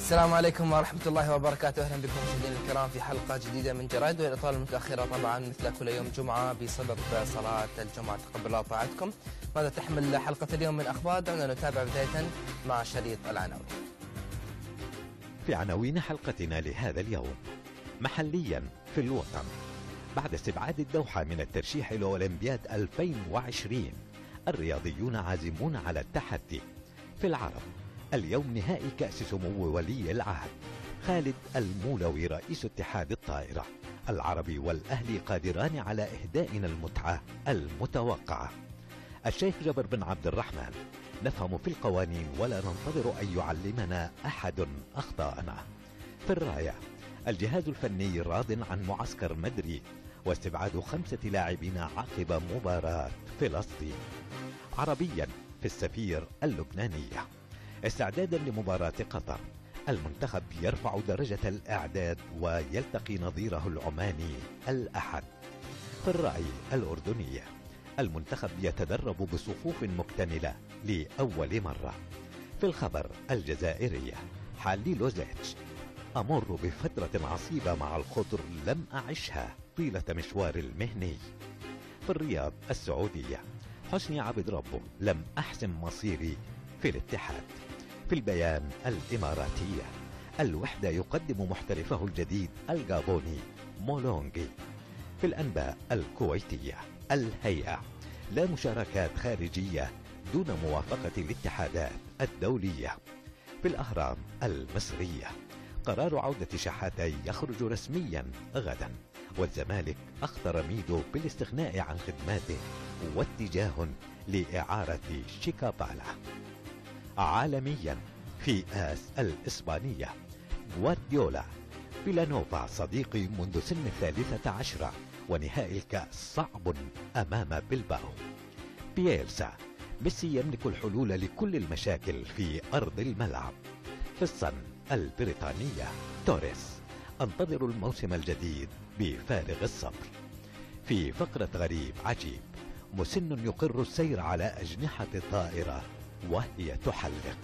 السلام عليكم ورحمة الله وبركاته. أهلا بكم مشاهدينا الكرام في حلقة جديدة من جرائد، والإطالة المتأخرة طبعا مثل كل يوم جمعة بسبب صلاة الجمعة، تقبل الله طاعتكم. ماذا تحمل حلقة اليوم من أخبار؟ دعونا نتابع بداية مع شريط العناوين. في عناوين حلقتنا لهذا اليوم: محليا في الوطن، بعد استبعاد الدوحة من الترشيح إلى أولمبياد 2020 الرياضيون عازمون على التحدي. في العرب، اليوم نهائي كأس سمو ولي العهد، خالد المولوي رئيس اتحاد الطائرة. العربي والأهلي قادران على إهدائنا المتعة المتوقعة. الشيخ جبر بن عبد الرحمن: نفهم في القوانين ولا ننتظر أن يعلمنا أحد أخطاءنا. في الراية، الجهاز الفني راض عن معسكر مدريد واستبعاد 5 لاعبين عقب مباراة فلسطين. عربيا في السفير اللبنانية، استعدادا لمباراة قطر، المنتخب يرفع درجة الإعداد ويلتقي نظيره العماني الأحد. في الرأي الأردنية، المنتخب يتدرب بصفوف مكتملة لأول مرة. في الخبر الجزائرية، حالي لوزيتش: أمر بفترة عصيبة مع الخضر لم أعشها طيلة مشوار المهني. في الرياض السعودية، حسني عبد ربه: لم أحسم مصيري في الاتحاد. في البيان الإماراتية، الوحدة يقدم محترفه الجديد الغابوني مولونجي. في الأنباء الكويتية، الهيئة: لا مشاركات خارجية دون موافقة الاتحادات الدولية. في الأهرام المصرية، قرار عودة شحاتة يخرج رسميا غدا، والزمالك أخطر ميدو بالاستغناء عن خدماته واتجاه لإعارة شيكابالا. عالميا في آس الإسبانية، غوارديولا: فيلانوفا صديقي منذ سن 13 ونهائي الكأس صعب أمام بلباو. بييلسا: ميسي يملك الحلول لكل المشاكل في أرض الملعب. في الصن البريطانية، توريس: انتظروا الموسم الجديد بفارغ الصبر. في فقرة غريب عجيب، مسن يقر السير على أجنحة الطائرة وهي تحلق.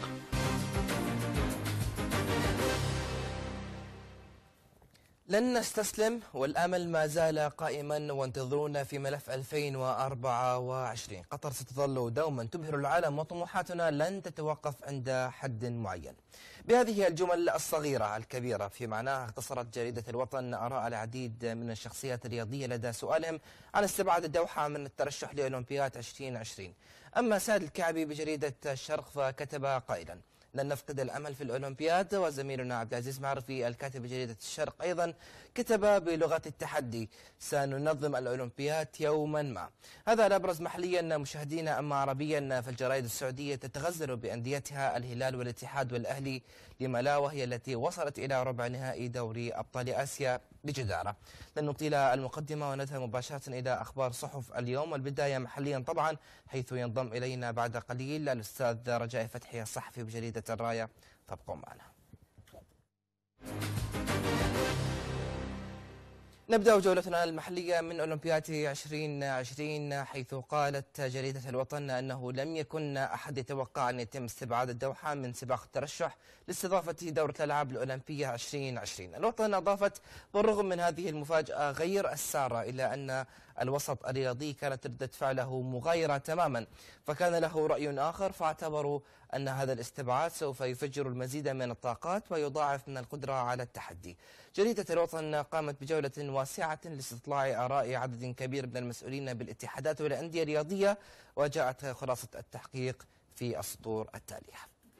لن نستسلم والأمل ما زال قائما، وانتظرونا في ملف 2024. قطر ستظل دوما تبهر العالم، وطموحاتنا لن تتوقف عند حد معين. بهذه الجمل الصغيرة الكبيرة في معناها، اختصرت جريدة الوطن آراء العديد من الشخصيات الرياضية لدى سؤالهم عن استبعاد الدوحة من الترشح لأولمبياد 2020. أما سعد الكعبي بجريدة الشرق فكتب قائلا: لن نفقد الأمل في الأولمبياد. وزميلنا عبد العزيز معرفي الكاتب بجريدة الشرق أيضا كتب بلغة التحدي: سننظم الأولمبياد يوما ما. هذا الأبرز محليا مشاهدينا. أما عربيا، فالجرائد السعودية تتغزل بأنديتها الهلال والاتحاد والأهلي لما وهي التي وصلت إلى ربع نهائي دوري أبطال آسيا بجدارة. لن نطيل المقدمة ونذهب مباشرة إلى أخبار صحف اليوم، والبداية محليا طبعا، حيث ينضم إلينا بعد قليل الأستاذ رجاء فتحي الصحفي بجريدة الراية. فابقوا معنا. نبدأ جولتنا المحلية من أولمبياد 2020، حيث قالت جريدة الوطن أنه لم يكن أحد يتوقع أن يتم استبعاد الدوحة من سباق الترشح لاستضافة دورة الألعاب الأولمبية 2020. الوطن أضافت: بالرغم من هذه المفاجأة غير السارة، إلا أن الوسط الرياضي كانت ردة فعله مغايرة تماما، فكان له رأي آخر، فاعتبروا أن هذا الاستبعاد سوف يفجر المزيد من الطاقات ويضاعف من القدرة على التحدي. جريدة الوطن قامت بجولة واسعة لاستطلاع آراء عدد كبير من المسؤولين بالاتحادات والأندية الرياضية، وجاءت خلاصة التحقيق في السطور التالية.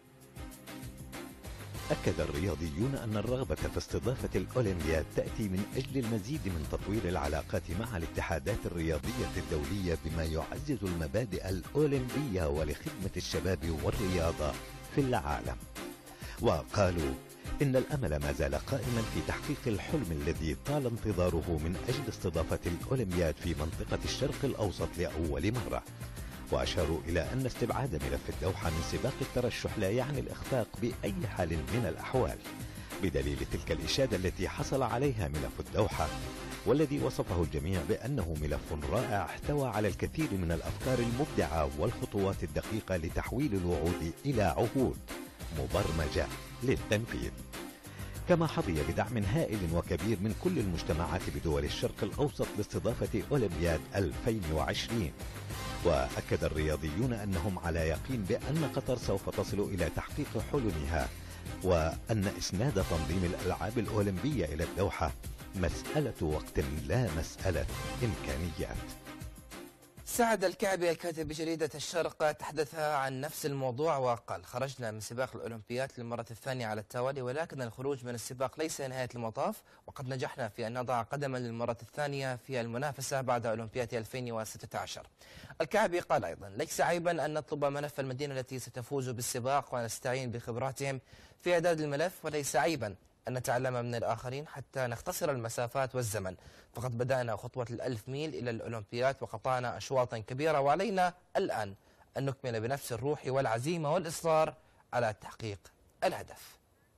أكد الرياضيون أن الرغبة في استضافة الأولمبياد تأتي من أجل المزيد من تطوير العلاقات مع الاتحادات الرياضية الدولية بما يعزز المبادئ الأولمبية ولخدمة الشباب والرياضة في العالم. وقالوا إن الأمل ما زال قائما في تحقيق الحلم الذي طال انتظاره من أجل استضافة الأولمبياد في منطقة الشرق الأوسط لأول مرة. وأشاروا إلى أن استبعاد ملف الدوحة من سباق الترشح لا يعني الإخفاق بأي حال من الأحوال، بدليل تلك الإشادة التي حصل عليها ملف الدوحة، والذي وصفه الجميع بأنه ملف رائع احتوى على الكثير من الأفكار المبدعة والخطوات الدقيقة لتحويل الوعود إلى عهود، مبرمجة للتنفيذ. كما حظي بدعم هائل وكبير من كل المجتمعات بدول الشرق الأوسط لاستضافة أولمبياد 2020. وأكد الرياضيون أنهم على يقين بأن قطر سوف تصل إلى تحقيق حلمها، وأن إسناد تنظيم الألعاب الأولمبية إلى الدوحة مسألة وقت لا مسألة إمكانيات. سعد الكعبي الكاتب بجريدة الشرق تحدث عن نفس الموضوع وقال: خرجنا من سباق الأولمبياد للمرة الثانية على التوالي، ولكن الخروج من السباق ليس نهاية المطاف، وقد نجحنا في أن نضع قدما للمرة الثانية في المنافسة بعد أولمبياد 2016. الكعبي قال أيضا: ليس عيبا أن نطلب ملف المدينة التي ستفوز بالسباق ونستعين بخبراتهم في إعداد الملف، وليس عيبا أن نتعلم من الآخرين حتى نختصر المسافات والزمن، فقد بدأنا خطوة 1000 ميل إلى الأولمبياد وقطعنا أشواطا كبيرة، وعلينا الآن أن نكمل بنفس الروح والعزيمة والإصرار على تحقيق الهدف.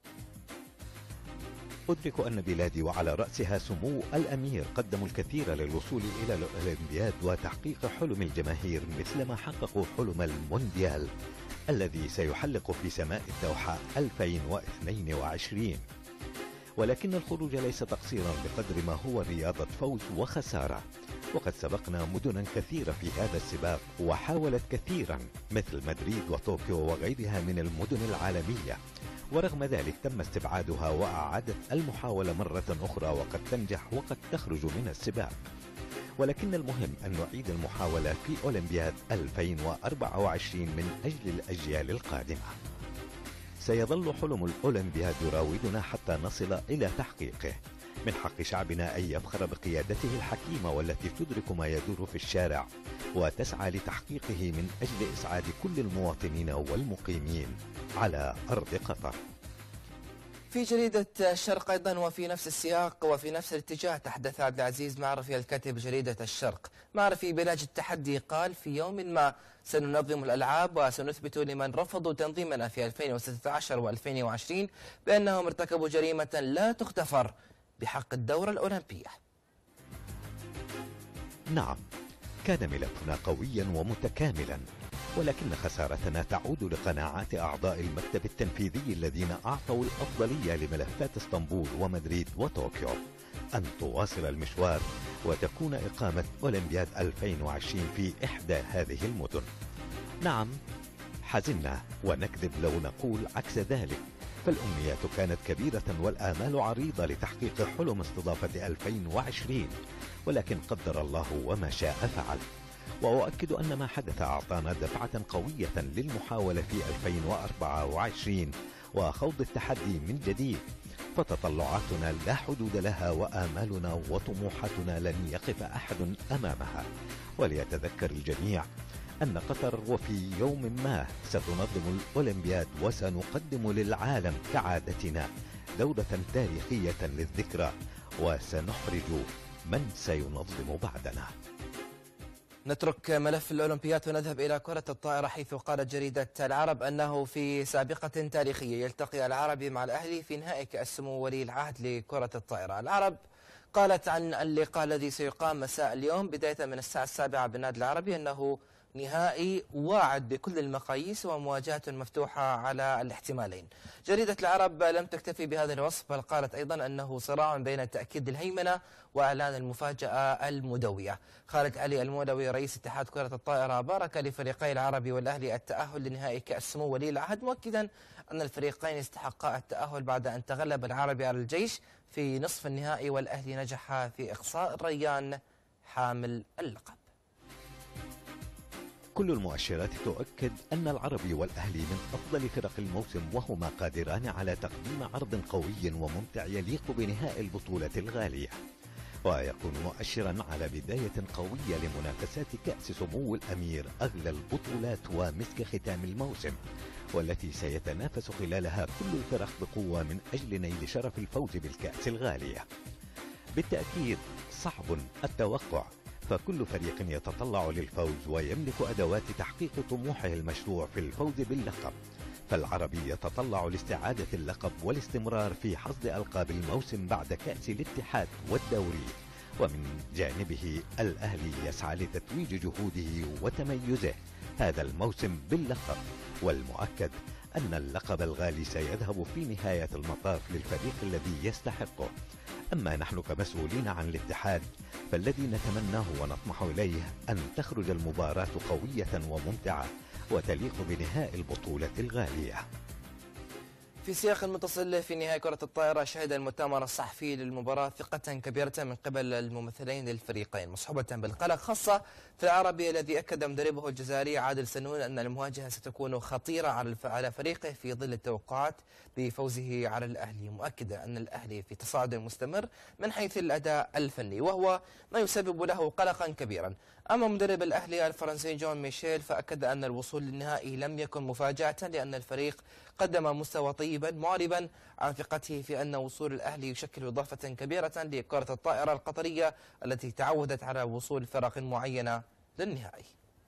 أدرك أن بلادي وعلى رأسها سمو الأمير قدموا الكثير للوصول إلى الأولمبياد وتحقيق حلم الجماهير، مثلما حققوا حلم المونديال الذي سيحلق في سماء الدوحة 2022. ولكن الخروج ليس تقصيرا بقدر ما هو رياضة فوز وخسارة، وقد سبقنا مدنا كثيرة في هذا السباق وحاولت كثيرا مثل مدريد وطوكيو وغيرها من المدن العالمية، ورغم ذلك تم استبعادها وأعادت المحاولة مرة أخرى وقد تنجح وقد تخرج من السباق. ولكن المهم أن نعيد المحاولة في أولمبياد 2024 من أجل الأجيال القادمة. سيظل حلم الأولمبياد يراودنا حتى نصل إلى تحقيقه. من حق شعبنا أن يفخر بقيادته الحكيمة والتي تدرك ما يدور في الشارع وتسعى لتحقيقه من أجل إسعاد كل المواطنين والمقيمين على أرض قطر. في جريدة الشرق أيضا وفي نفس السياق وفي نفس الاتجاه تحدث عبد العزيز معرفي الكاتب جريدة الشرق. معرفي بلاج التحدي قال: في يوم ما سننظم الألعاب وسنثبت لمن رفضوا تنظيمنا في 2016 و2020 بأنهم ارتكبوا جريمة لا تغتفر بحق الدورة الأولمبية. نعم، كان ملفنا قويا ومتكاملا، ولكن خسارتنا تعود لقناعات أعضاء المكتب التنفيذي الذين أعطوا الأفضلية لملفات اسطنبول ومدريد وطوكيو أن تواصل المشوار وتكون إقامة أولمبياد 2020 في إحدى هذه المدن. نعم، حزنا ونكذب لو نقول عكس ذلك، فالأمنيات كانت كبيرة والآمال عريضة لتحقيق حلم استضافة 2020، ولكن قدر الله وما شاء فعل. وأؤكد أن ما حدث أعطانا دفعة قوية للمحاولة في 2024 وخوض التحدي من جديد، فتطلعاتنا لا حدود لها وآمالنا وطموحاتنا لن يقف أحد أمامها. وليتذكر الجميع أن قطر وفي يوم ما ستنظم الأولمبياد وسنقدم للعالم كعادتنا دورة تاريخية للذكرى، وسنحرج من سينظم بعدنا. نترك ملف الأولمبياد ونذهب إلى كرة الطائرة، حيث قالت جريدة العرب أنه في سابقة تاريخية يلتقي العربي مع الأهلي في نهائي كأس سمو ولي العهد لكرة الطائرة. العرب قالت عن اللقاء الذي سيقام مساء اليوم بداية من الساعة 7 بالنادي العربي أنه نهائي واعد بكل المقاييس ومواجهة مفتوحة على الاحتمالين. جريدة العرب لم تكتفي بهذا الوصف، بل قالت أيضا أنه صراع بين تأكيد الهيمنة وإعلان المفاجأة المدوية. خالد علي المودوي رئيس اتحاد كرة الطائرة بارك لفريقي العربي والأهلي التأهل لنهائي كأس سمو ولي العهد، مؤكدا أن الفريقين استحقا التأهل بعد أن تغلب العربي على الجيش في نصف النهائي، والأهلي نجح في إقصاء الريان حامل اللقب. كل المؤشرات تؤكد أن العربي والأهلي من أفضل فرق الموسم، وهما قادران على تقديم عرض قوي وممتع يليق بنهائي البطولة الغالية، ويكون مؤشرا على بداية قوية لمنافسات كأس سمو الأمير، أغلى البطولات ومسك ختام الموسم، والتي سيتنافس خلالها كل الفرق بقوة من أجل نيل شرف الفوز بالكأس الغالية. بالتأكيد صعب التوقع، فكل فريق يتطلع للفوز ويملك أدوات تحقيق طموحه المشروع في الفوز باللقب. فالعربي يتطلع لاستعادة اللقب والاستمرار في حصد ألقاب الموسم بعد كأس الاتحاد والدوري، ومن جانبه الأهلي يسعى لتتويج جهوده وتميزه هذا الموسم باللقب، والمؤكد أن اللقب الغالي سيذهب في نهاية المطاف للفريق الذي يستحقه. أما نحن كمسؤولين عن الاتحاد فالذي نتمناه ونطمح إليه أن تخرج المباراة قوية وممتعة وتليق بنهاء البطولة الغالية. في سياق متصل، في نهاية كرة الطائرة شهد المؤتمر الصحفي للمباراة ثقة كبيرة من قبل الممثلين للفريقين مصحوبة بالقلق، خاصة في العربي الذي أكد مدربه الجزائري عادل سنون أن المواجهة ستكون خطيرة على فريقه في ظل التوقعات بفوزه على الأهلي، مؤكدا أن الأهلي في تصاعد مستمر من حيث الأداء الفني وهو ما يسبب له قلقا كبيرا. أما مدرب الأهلي الفرنسي جون ميشيل فأكد أن الوصول للنهائي لم يكن مفاجأة لأن الفريق قدم مستوى طيبا، معربا عن ثقته في أن وصول الأهلي يشكل إضافة كبيرة لكرة الطائرة القطرية التي تعودت على وصول فرق معينة للنهائي.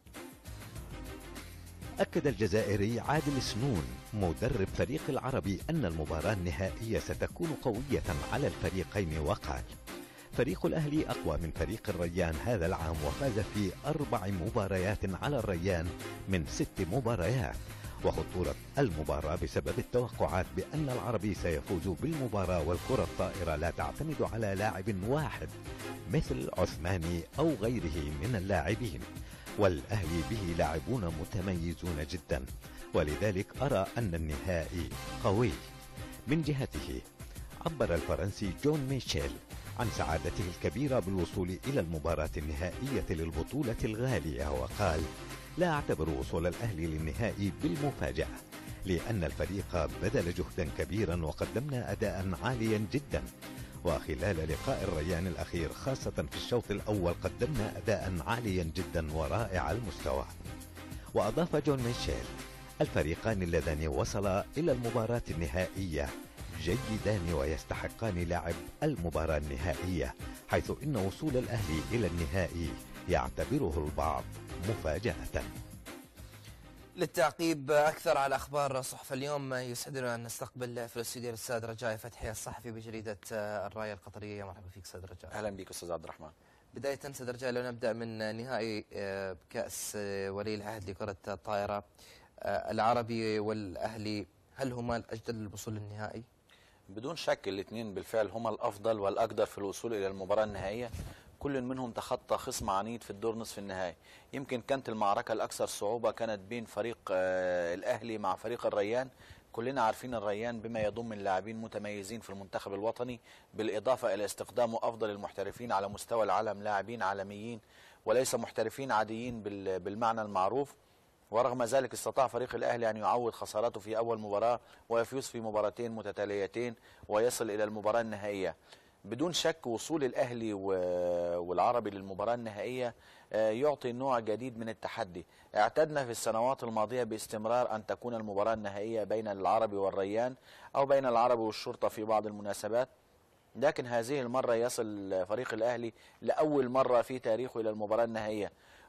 أكد الجزائري عادل سنون مدرب فريق العربي أن المباراة النهائية ستكون قوية على الفريقين، وقال: فريق الأهلي أقوى من فريق الريان هذا العام وفاز في 4 مباريات على الريان من 6 مباريات، وخطورة المباراة بسبب التوقعات بأن العربي سيفوز بالمباراة والكرة الطائرة لا تعتمد على لاعب واحد مثل عثماني أو غيره من اللاعبين، والأهلي به لاعبون متميزون جدا، ولذلك أرى أن النهائي قوي. من جهته عبر الفرنسي جون ميشيل عن سعادته الكبيرة بالوصول إلى المباراة النهائية للبطولة الغالية، وقال: لا أعتبر وصول الأهلي للنهائي بالمفاجأة لأن الفريق بذل جهدا كبيرا وقدمنا أداء عاليا جدا، وخلال لقاء الريان الأخير خاصة في الشوط الأول قدمنا أداء عاليا جدا ورائع المستوى. وأضاف جون ميشيل: الفريقان اللذان وصلا إلى المباراة النهائية جيدان ويستحقان لعب المباراة النهائية، حيث إن وصول الأهلي إلى النهائي يعتبره البعض مفاجأة. للتعقيب أكثر على أخبار صحف اليوم يسعدنا أن نستقبل في الاستوديو الأستاذ رجاء فتحي الصحفي بجريدة الراية القطرية. مرحبا فيك أستاذ رجاء. أهلا بك أستاذ عبد الرحمن. بداية أستاذ رجاء لو نبدأ من نهائي كأس ولي العهد لكرة الطائرة، العربي والأهلي هل هما الأجدل للوصول للنهائي؟ بدون شك الاثنين بالفعل هما الأفضل والأقدر في الوصول إلى المباراة النهائية، كل منهم تخطى خصم عنيد في الدور نصف النهائي. يمكن كانت المعركة الأكثر صعوبة كانت بين فريق الأهلي مع فريق الريان. كلنا عارفين الريان بما يضم من لاعبين متميزين في المنتخب الوطني، بالإضافة إلى استخدامه أفضل المحترفين على مستوى العالم، لاعبين عالميين وليس محترفين عاديين بالمعنى المعروف. ورغم ذلك استطاع فريق الأهلي أن يعوض خساراته في أول مباراة ويفوز في مباراتين متتاليتين ويصل إلى المباراة النهائية. بدون شك وصول الأهلي والعربي للمباراة النهائية يعطي نوع جديد من التحدي. اعتدنا في السنوات الماضية باستمرار أن تكون المباراة النهائية بين العربي والريان أو بين العربي والشرطة في بعض المناسبات، لكن هذه المرة يصل فريق الأهلي لأول مرة في تاريخه إلى المباراة النهائية.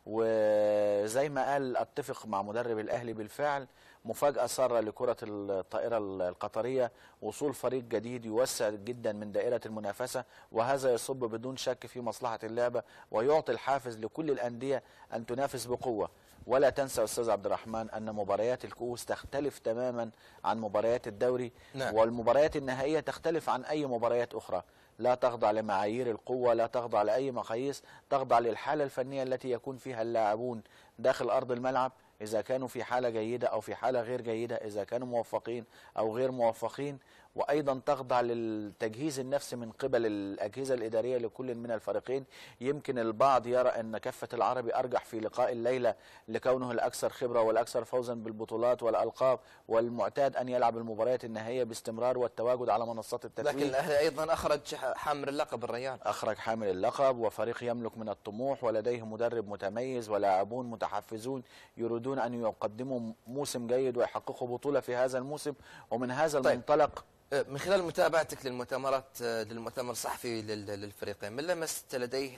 وزي ما قال أتفق مع مدرب الأهلي، بالفعل مفاجأة سارة لكرة الطائرة القطرية، وصول فريق جديد يوسع جدا من دائرة المنافسة، وهذا يصب بدون شك في مصلحة اللعبة ويعطي الحافز لكل الأندية أن تنافس بقوة. ولا تنسى أستاذ عبد الرحمن أن مباريات الكؤوس تختلف تماما عن مباريات الدوري. نعم. والمباريات النهائية تختلف عن أي مباريات أخرى، لا تخضع لمعايير القوة، لا تخضع لأي مقاييس، تخضع للحالة الفنية التي يكون فيها اللاعبون داخل أرض الملعب، إذا كانوا في حالة جيدة أو في حالة غير جيدة، إذا كانوا موفقين أو غير موفقين، وأيضا تخضع للتجهيز النفسي من قبل الأجهزة الإدارية لكل من الفريقين. يمكن البعض يرى أن كفة العربي أرجح في لقاء الليلة لكونه الأكثر خبرة والأكثر فوزا بالبطولات والألقاب، والمعتاد أن يلعب المباريات النهائية باستمرار والتواجد على منصات التتويج. لكن الأهلي أيضا أخرج حامل اللقب الريان، أخرج حامل اللقب وفريق يملك من الطموح ولديه مدرب متميز ولاعبون متحفزون يريدون أن يقدموا موسم جيد ويحققوا بطولة في هذا الموسم. ومن هذا المنطلق من خلال متابعتك للمؤتمر الصحفي للفريقين، من لمست لديه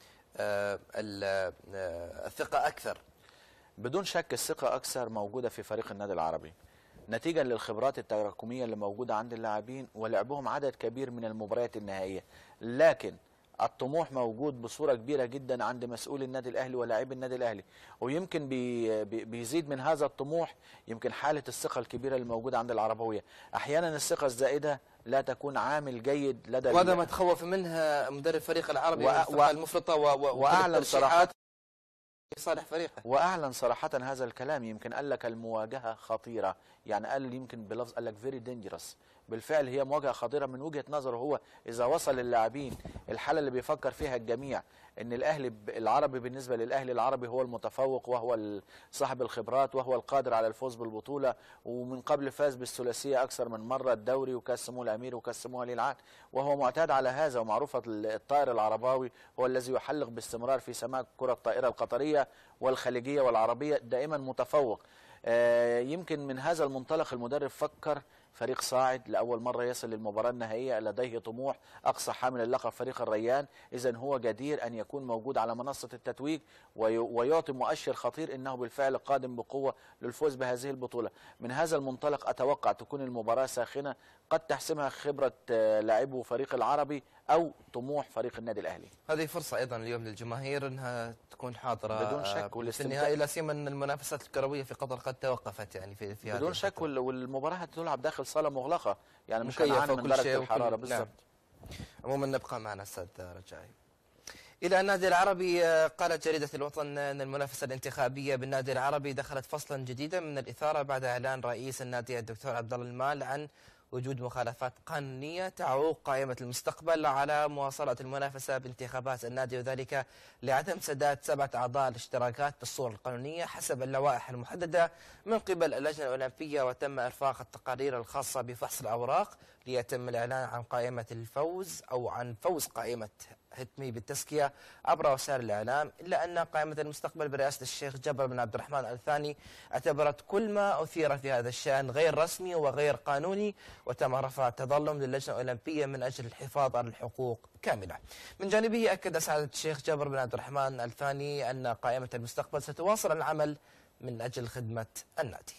الثقة أكثر؟ بدون شك الثقة أكثر موجودة في فريق النادي العربي، نتيجة للخبرات التراكمية اللي موجودة عند اللاعبين ولعبهم عدد كبير من المباريات النهائية. لكن الطموح موجود بصورة كبيرة جدا عند مسؤول النادي الأهلي ولاعبي النادي الأهلي، ويمكن بيزيد من هذا الطموح يمكن حالة الثقة الكبيرة الموجودة عند العربوية. أحيانا الثقة الزائدة لا تكون عامل جيد لدى وهذا ما تخوف منها مدرب فريق العربي الثقة المفرطة وأعلن صراحة لصالح فريقه. وأعلن صراحة هذا الكلام، يمكن قال لك المواجهة خطيرة، يعني قال يمكن بلفظ قال لك فيري دينجرس. بالفعل هي مواجهة خطيرة من وجهة نظره هو. إذا وصل اللاعبين الحالة اللي بيفكر فيها الجميع ان الاهلي العربي بالنسبه للاهلي العربي هو المتفوق وهو صاحب الخبرات وهو القادر على الفوز بالبطوله، ومن قبل فاز بالثلاثيه اكثر من مره، الدوري وكاس سمو الامير وكاس سمو ولي العهد، وهو معتاد على هذا. ومعروفه الطائر العرباوي هو الذي يحلق باستمرار في سماء كره الطائره القطريه والخليجيه والعربيه، دائما متفوق. يمكن من هذا المنطلق المدرب فكر فريق صاعد لأول مرة يصل للمباراة النهائية، لديه طموح، أقصى حامل اللقب فريق الريان، إذن هو جدير أن يكون موجود على منصة التتويج ويعطي مؤشر خطير إنه بالفعل قادم بقوة للفوز بهذه البطولة. من هذا المنطلق أتوقع تكون المباراة ساخنة، قد تحسمها خبرة لاعبو فريق العربي أو طموح فريق النادي الأهلي. هذه فرصة أيضا اليوم للجماهير أنها تكون حاضرة بدون شك، في النهاية، لا سيما أن المنافسات الكروية في قطر قد توقفت يعني في بدون شك، والمباراة هتلعب داخل صالة مغلقة، يعني مش مكيفة من درجة الحرارة. بالضبط. نعم. عموما نبقى معنا أستاذ رجائي. إلى النادي العربي، قالت جريدة الوطن أن المنافسة الانتخابية بالنادي العربي دخلت فصلا جديدا من الإثارة بعد إعلان رئيس النادي الدكتور عبد الله المال عن وجود مخالفات قانونية تعوق قائمة المستقبل على مواصلة المنافسة بانتخابات النادي، وذلك لعدم سداد 7 أعضاء الاشتراكات بالصورة القانونية حسب اللوائح المحددة من قبل اللجنة الأولمبية. وتم إرفاق التقارير الخاصة بفحص الأوراق ليتم الإعلان عن قائمة الفوز أو عن فوز قائمة هتمي بالتزكية عبر وسائل الإعلام، إلا أن قائمة المستقبل برئاسة الشيخ جبر بن عبد الرحمن الثاني اعتبرت كل ما أثير في هذا الشأن غير رسمي وغير قانوني، وتم رفع التظلم للجنة الأولمبية من أجل الحفاظ على الحقوق كاملة. من جانبه أكد سعادة الشيخ جبر بن عبد الرحمن الثاني أن قائمة المستقبل ستواصل العمل من أجل خدمة النادي.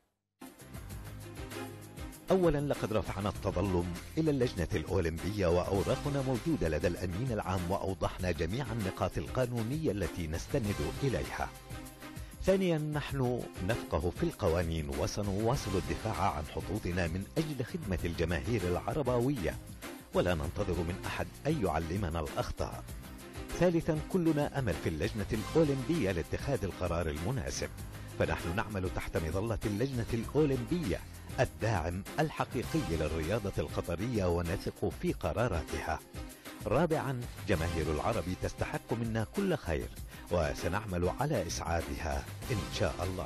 أولا لقد رفعنا التظلم إلى اللجنة الأولمبية وأوراقنا موجودة لدى الأمين العام وأوضحنا جميع النقاط القانونية التي نستند إليها. ثانيا نحن نفقه في القوانين وسنواصل الدفاع عن حظوظنا من أجل خدمة الجماهير العرباوية ولا ننتظر من أحد أن يعلمنا الأخطاء. ثالثا كلنا أمل في اللجنة الأولمبية لاتخاذ القرار المناسب، فنحن نعمل تحت مظلة اللجنة الأولمبية الداعم الحقيقي للرياضة القطرية ونثق في قراراتها. رابعا جماهير العرب تستحق منا كل خير وسنعمل على إسعادها إن شاء الله.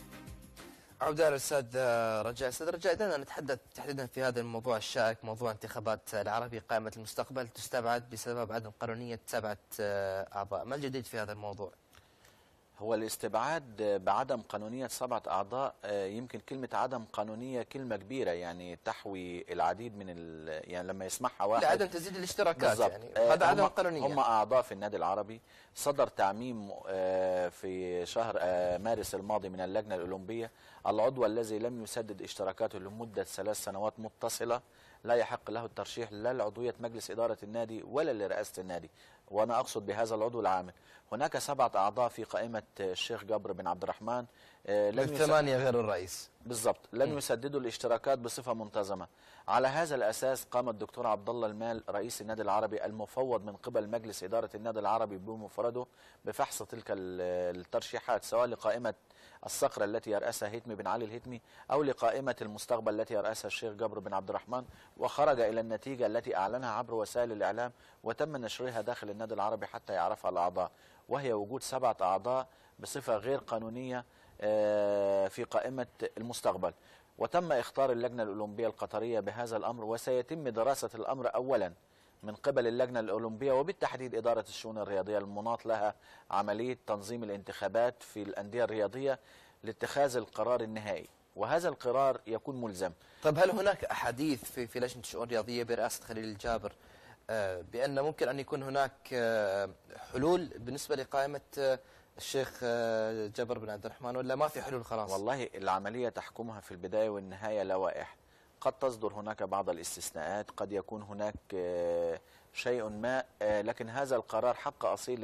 عودة للأستاذ رجاء. أستاذ رجاء، دعنا نتحدث تحديدا في هذا الموضوع الشائك، موضوع انتخابات العربي قائمة المستقبل تستبعد بسبب عدم قانونية 7 أعضاء، ما الجديد في هذا الموضوع؟ هو الاستبعاد بعدم قانونية 7 أعضاء، يمكن كلمة عدم قانونية كلمة كبيرة، يعني تحوي العديد من يعني لما يسمعها واحد. لا، عدم تزيد الاشتراكات بالزبط. يعني هذا عدم قانونية. هم أعضاء في النادي العربي، صدر تعميم في شهر مارس الماضي من اللجنة الأولمبية، العضو الذي لم يسدد اشتراكاته لمدة 3 سنوات متصلة لا يحق له الترشيح لا لعضوية مجلس إدارة النادي ولا لرئاسة النادي، وأنا أقصد بهذا العضو العامل. هناك 7 أعضاء في قائمة الشيخ جبر بن عبد الرحمن، من 8 غير الرئيس. بالضبط، لم يسددوا الاشتراكات بصفة منتظمة. على هذا الأساس قام الدكتور عبد الله المال رئيس النادي العربي المفوض من قبل مجلس إدارة النادي العربي بمفرده بفحص تلك الترشيحات، سواء لقائمة الصقر التي يرأسها هتمي بن علي الهتمي أو لقائمة المستقبل التي يرأسها الشيخ جبر بن عبد الرحمن، وخرج إلى النتيجة التي أعلنها عبر وسائل الإعلام وتم نشرها داخل النادي العربي حتى يعرفها الأعضاء، وهي وجود 7 أعضاء بصفة غير قانونية في قائمة المستقبل. وتم اختار اللجنة الأولمبية القطرية بهذا الأمر، وسيتم دراسة الأمر أولا من قبل اللجنة الأولمبية وبالتحديد إدارة الشؤون الرياضية المناط لها عملية تنظيم الانتخابات في الأندية الرياضية لاتخاذ القرار النهائي، وهذا القرار يكون ملزم. طيب، هل هناك أحاديث في لجنة الشؤون الرياضية برئاسة خليل الجابر بأن ممكن أن يكون هناك حلول بالنسبة لقائمة الشيخ جبر بن عبد الرحمن، ولا ما في حلول خلاص؟ والله العملية تحكمها في البداية والنهاية لوائح، قد تصدر هناك بعض الاستثناءات، قد يكون هناك شيء ما، لكن هذا القرار حق أصيل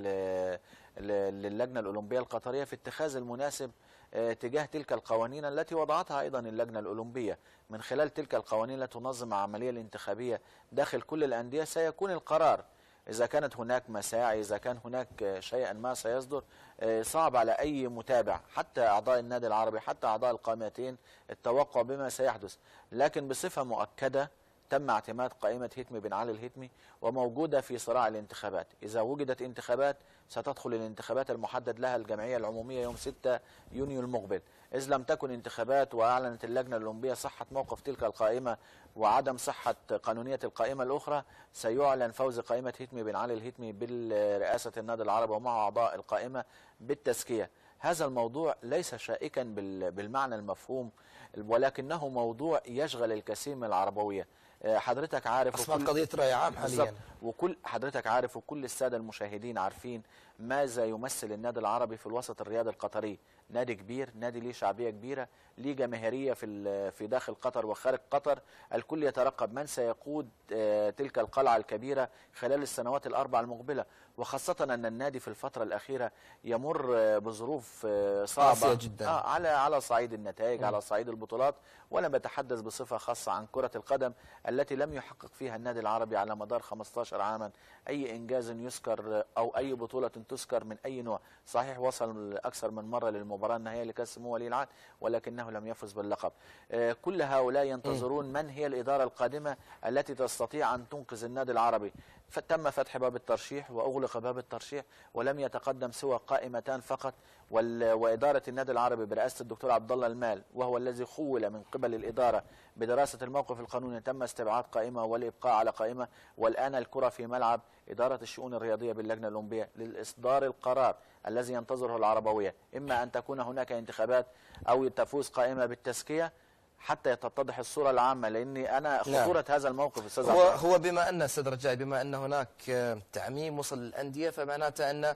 للجنة الأولمبية القطرية في اتخاذ المناسب تجاه تلك القوانين التي وضعتها أيضا اللجنة الأولمبية. من خلال تلك القوانين التي تنظم العملية الانتخابية داخل كل الأندية سيكون القرار، إذا كانت هناك مساعي، إذا كان هناك شيئا ما سيصدر، صعب على أي متابع حتى أعضاء النادي العربي حتى أعضاء القائمتين التوقع بما سيحدث. لكن بصفة مؤكدة تم اعتماد قائمة هتمي بن علي الهتمي وموجودة في صراع الانتخابات. إذا وجدت انتخابات ستدخل الانتخابات المحدد لها الجمعية العمومية يوم 6 يونيو المقبل. إذ لم تكن انتخابات وأعلنت اللجنة الأولمبية صحة موقف تلك القائمة وعدم صحة قانونية القائمة الأخرى، سيعلن فوز قائمة هتمي بن علي الهتمي برئاسة النادي العربي ومع أعضاء القائمة بالتزكية. هذا الموضوع ليس شائكا بالمعنى المفهوم، ولكنه موضوع يشغل الكثير من العربوية. حضرتك عارف أصبحت قضية رأي عام حاليا، وكل حضرتك عارف وكل السادة المشاهدين عارفين ماذا يمثل النادي العربي في الوسط الرياضي القطري. نادي كبير، نادي ليه شعبية كبيرة، ليه جماهيرية في داخل قطر وخارج قطر. الكل يترقب من سيقود تلك القلعة الكبيرة خلال السنوات الأربع المقبلة، وخاصة أن النادي في الفترة الأخيرة يمر بظروف صعبة جدا على صعيد النتائج، على صعيد البطولات. وأنا بتحدث بصفة خاصة عن كرة القدم التي لم يحقق فيها النادي العربي على مدار 15 عاما أي إنجاز يذكر أو أي بطولة تذكر من أي نوع. صحيح وصل أكثر من مرة للمباراة النهائية لكأس سمو ولي العهد ولكنه لم يفز باللقب. كل هؤلاء ينتظرون من هي الإدارة القادمة التي تستطيع أن تنقذ النادي العربي. تم فتح باب الترشيح وأغلق باب الترشيح ولم يتقدم سوى قائمتان فقط، وإدارة النادي العربي برئاسة الدكتور عبد الله المال وهو الذي خول من قبل الإدارة بدراسة الموقف القانوني تم استبعاد قائمة والإبقاء على قائمة. والآن الكرة في ملعب إدارة الشؤون الرياضية باللجنة الأولمبية للإصدار القرار الذي ينتظره العربوية، إما أن تكون هناك انتخابات أو تفوز قائمة بالتزكية حتى تتضح الصورة العامة. لأني أنا خطورة هذا الموقف أستاذ هو بما أن أستاذ رجاء بما أن هناك تعميم وصل للأندية فمعناته أن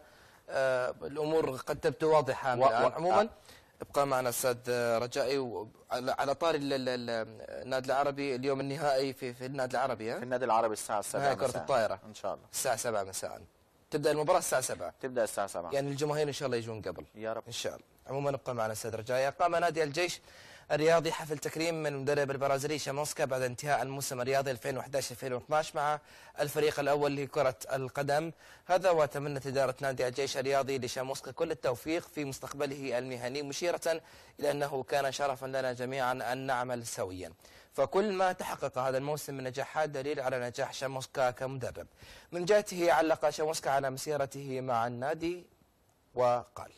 الأمور قد تبدو واضحة الآن. عموما ابقى معنا أستاذ رجائي. على طاري النادي العربي اليوم النهائي في النادي العربي، في النادي العربي الساعة 7 مساء كرة الطائرة إن شاء الله الساعة 7 مساء تبدأ المباراة الساعة 7. تبدأ الساعة 7 يعني الجماهير إن شاء الله يجون قبل يا رب إن شاء الله. عموما ابقى معنا أستاذ رجائي. قام نادي الجيش الرياضي حفل تكريم من المدرب البرازيلي شاموسكا بعد انتهاء الموسم الرياضي 2011-2012 مع الفريق الأول لكرة القدم. هذا وتمنت إدارة نادي الجيش الرياضي لشاموسكا كل التوفيق في مستقبله المهني، مشيرة إلى أنه كان شرفا لنا جميعا أن نعمل سويا. فكل ما تحقق هذا الموسم من نجاحات دليل على نجاح شاموسكا كمدرب. من جهته علق شاموسكا على مسيرته مع النادي وقال: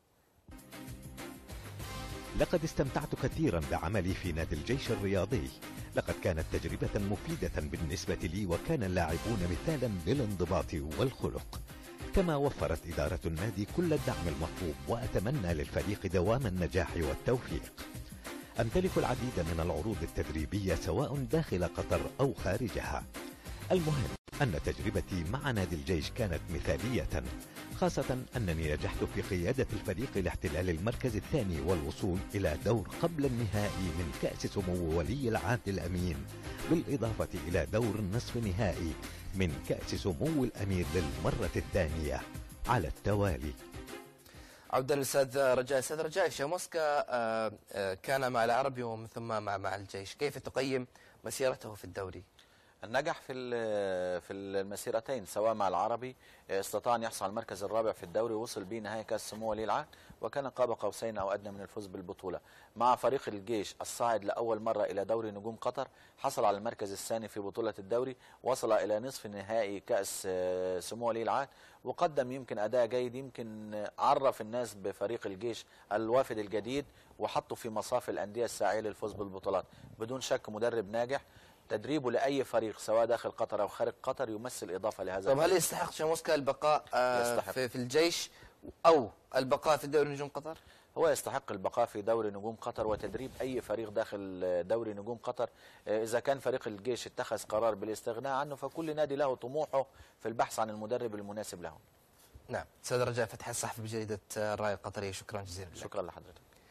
لقد استمتعت كثيرا بعملي في نادي الجيش الرياضي. لقد كانت تجربة مفيدة بالنسبة لي، وكان اللاعبون مثالا للانضباط والخلق. كما وفرت إدارة النادي كل الدعم المطلوب، وأتمنى للفريق دوام النجاح والتوفيق. أمتلك العديد من العروض التدريبية سواء داخل قطر أو خارجها. المهم أن تجربتي مع نادي الجيش كانت مثالية، خاصة أنني نجحت في قيادة الفريق لاحتلال المركز الثاني والوصول إلى دور قبل النهائي من كأس سمو ولي العهد الأمين، بالإضافة إلى دور النصف نهائي من كأس سمو الأمير للمرة الثانية على التوالي. عودا للأستاذ رجاء. أستاذ رجاء، شاموسكا كان مع العربي ومن ثم مع الجيش، كيف تقيم مسيرته في الدوري؟ النجح في المسيرتين، سواء مع العربي استطاع أن يحصل على المركز الرابع في الدوري ووصل به نهائي كأس سمو ولي العهد وكان قاب قوسين أو أدنى من الفوز بالبطولة. مع فريق الجيش الصاعد لأول مرة إلى دوري نجوم قطر حصل على المركز الثاني في بطولة الدوري، وصل إلى نصف نهائي كأس سمو ولي العهد وقدم يمكن أداء جيد، يمكن عرف الناس بفريق الجيش الوافد الجديد وحطه في مصاف الأندية الساعية للفوز بالبطولات. بدون شك مدرب ناجح، تدريبه لأي فريق سواء داخل قطر أو خارج قطر يمثل إضافة لهذا. طب هل يستحق شاموسكا البقاء في الجيش أو البقاء في دوري نجوم قطر؟ هو يستحق البقاء في دوري نجوم قطر وتدريب أي فريق داخل دوري نجوم قطر. إذا كان فريق الجيش اتخذ قرار بالاستغناء عنه فكل نادي له طموحه في البحث عن المدرب المناسب له. نعم. سيد رجاء فتحي الصحفي بجريدة الراية القطرية، شكرا جزيلا لك. شكرا لحضرتك.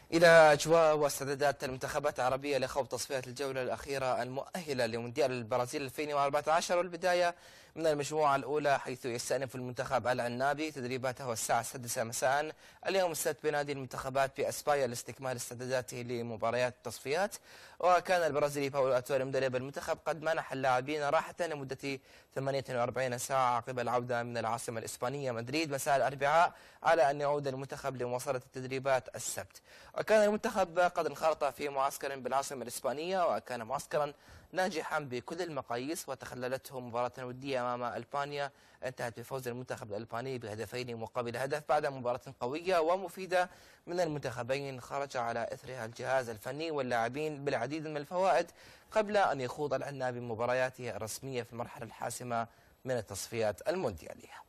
إلى أجواء واستعدادات المنتخبات العربية لخوض تصفيات الجولة الأخيرة المؤهلة لمونديال البرازيل 2014 والبداية من المجموعة الأولى، حيث يستأنف المنتخب العنابي تدريباته الساعة 6 مساء اليوم السبت بنادي المنتخبات في أسبايا لاستكمال استعداداته لمباريات التصفيات. وكان البرازيلي باولو أتوري مدرب المنتخب قد منح اللاعبين راحة لمدة 48 ساعة عقب العودة من العاصمة الإسبانية مدريد مساء الأربعاء، على أن يعود المنتخب لمواصلة التدريبات السبت. وكان المنتخب قد انخرط في معسكر بالعاصمة الإسبانية، وكان معسكرا ناجحا بكل المقاييس، وتخللته مباراة ودية أمام ألبانيا انتهت بفوز المنتخب الألباني بهدفين مقابل هدف بعد مباراة قوية ومفيدة من المنتخبين خرج على إثرها الجهاز الفني واللاعبين بالعديد من الفوائد قبل أن يخوض العنابي مبارياته الرسمية في المرحلة الحاسمة من التصفيات المونديالية.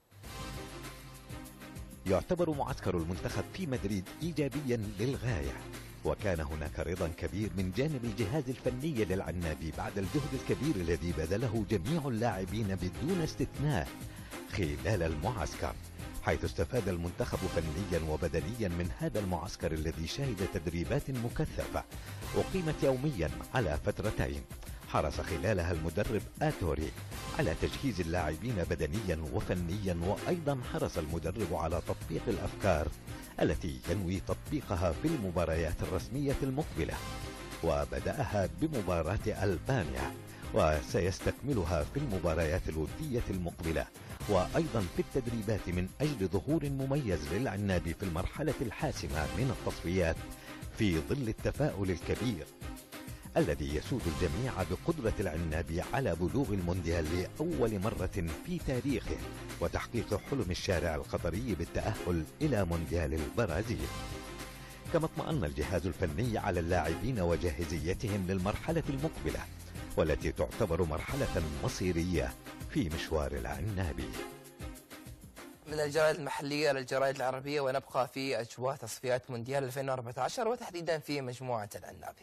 يعتبر معسكر المنتخب في مدريد إيجابيا للغاية، وكان هناك رضا كبير من جانب الجهاز الفني للعنابي بعد الجهد الكبير الذي بذله جميع اللاعبين بدون استثناء خلال المعسكر، حيث استفاد المنتخب فنيا وبدنيا من هذا المعسكر الذي شهد تدريبات مكثفة أقيمت يوميا على فترتين. حرص خلالها المدرب آتوري على تجهيز اللاعبين بدنيا وفنيا، وأيضا حرص المدرب على تطبيق الأفكار التي ينوي تطبيقها في المباريات الرسمية المقبلة، وبدأها بمباراة ألبانيا وسيستكملها في المباريات الودية المقبلة، وأيضا في التدريبات من أجل ظهور مميز للعنابي في المرحلة الحاسمة من التصفيات، في ظل التفاؤل الكبير الذي يسود الجميع بقدرة العنابي على بلوغ المونديال لأول مرة في تاريخه وتحقيق حلم الشارع القطري بالتأهل إلى مونديال البرازيل. كما اطمأن الجهاز الفني على اللاعبين وجاهزيتهم للمرحلة المقبلة، والتي تعتبر مرحلة مصيرية في مشوار العنابي. من الجرائد المحلية للجرائد العربية، ونبقى في أجواء تصفيات مونديال 2014 وتحديدا في مجموعة العنابي.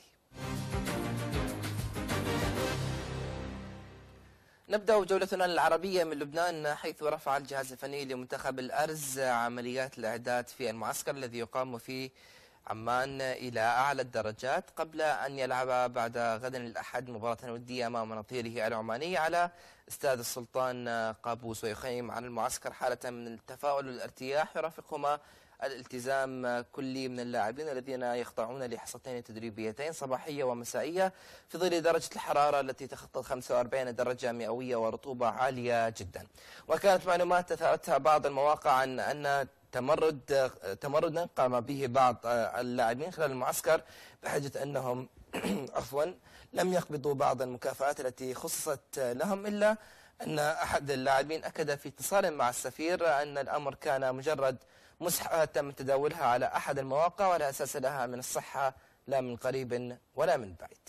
نبدأ جولتنا العربية من لبنان، حيث رفع الجهاز الفني لمنتخب الأرز عمليات الإعداد في المعسكر الذي يقام في عمان إلى أعلى الدرجات، قبل أن يلعب بعد غد الأحد مباراة ودية أمام نظيره العماني على استاد السلطان قابوس. ويخيم على المعسكر حالة من التفاؤل والارتياح يرافقهما الالتزام كلي من اللاعبين الذين يخضعون لحصتين تدريبيتين صباحية ومسائية في ظل درجة الحرارة التي تخطت 45 درجة مئوية ورطوبة عالية جدا. وكانت معلومات تثارتها بعض المواقع عن أن تمردا قام به بعض اللاعبين خلال المعسكر بحجة أنهم لم يقبضوا بعض المكافآت التي خصصت لهم، إلا أن أحد اللاعبين أكد في اتصال مع السفير أن الأمر كان مجرد مسحة تم تداولها على أحد المواقع ولا أساس لها من الصحة، لا من قريب ولا من بعيد.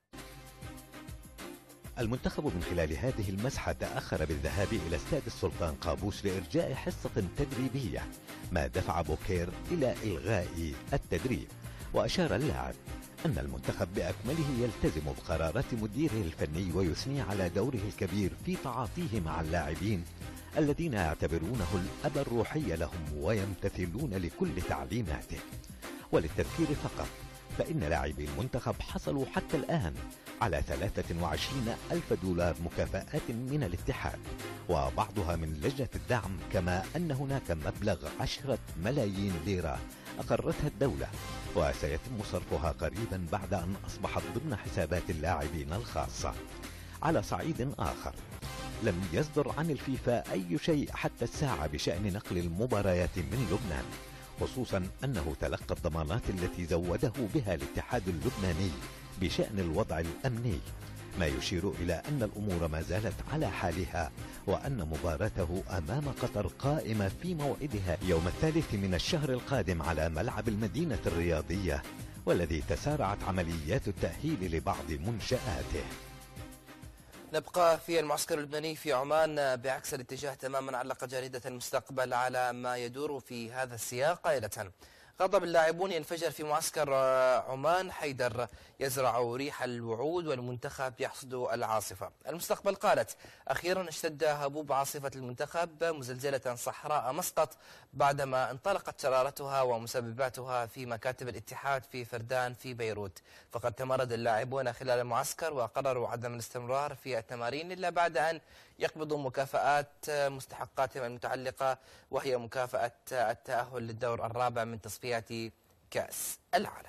المنتخب من خلال هذه المسحة تأخر بالذهاب إلى استاد السلطان قابوس لإرجاء حصة تدريبية، ما دفع بوكير إلى إلغاء التدريب. وأشار اللاعب أن المنتخب بأكمله يلتزم بقرارات مديره الفني ويثني على دوره الكبير في تعاطيه مع اللاعبين الذين يعتبرونه الأب الروحي لهم ويمتثلون لكل تعليماته. وللتذكير فقط، فإن لاعبي المنتخب حصلوا حتى الآن على 23,000 دولار مكافآت من الاتحاد وبعضها من لجنة الدعم، كما أن هناك مبلغ 10 ملايين ليرة أقرتها الدولة وسيتم صرفها قريبا بعد أن أصبحت ضمن حسابات اللاعبين الخاصة. على صعيد آخر، لم يصدر عن الفيفا أي شيء حتى الساعة بشأن نقل المباريات من لبنان، خصوصا أنه تلقى الضمانات التي زوده بها الاتحاد اللبناني بشأن الوضع الأمني، ما يشير إلى أن الأمور ما زالت على حالها، وأن مباراته أمام قطر قائمة في موعدها يوم 3 من الشهر القادم على ملعب المدينة الرياضية، والذي تسارعت عمليات التأهيل لبعض منشآته. نبقى في المعسكر اللبناني في عمان بعكس الاتجاه تماما. علق جريدة المستقبل على ما يدور في هذا السياق قائلة: غضب اللاعبون ينفجر في معسكر عمان. حيدر يزرع ريح الوعود والمنتخب يحصد العاصفة. المستقبل قالت أخيرا اشتد هبوب عاصفة المنتخب مزلزلة صحراء مسقط بعدما انطلقت شرارتها ومسبباتها في مكاتب الاتحاد في فردان في بيروت. فقد تمرد اللاعبون خلال المعسكر وقرروا عدم الاستمرار في التمارين إلا بعد أن يقبضوا مكافآت مستحقاتهم المتعلقة، وهي مكافأة التأهل للدور الرابع من تصفيات كأس العالم.